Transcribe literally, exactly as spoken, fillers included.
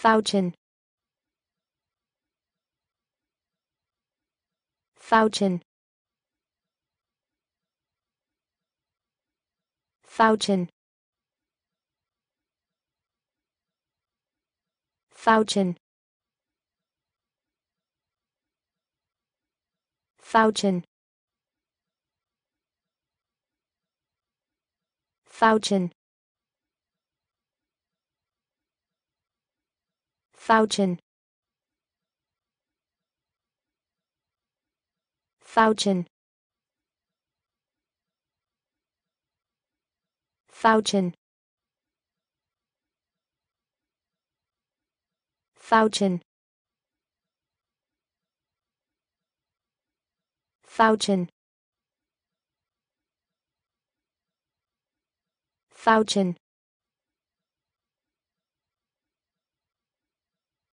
Fauchon. Fauchon. Fauchon. Fauchon. Fauchon. Fauchon. Fauchon. Fauchon. Fauchon. Fauchon. Fauchon. Fauchon.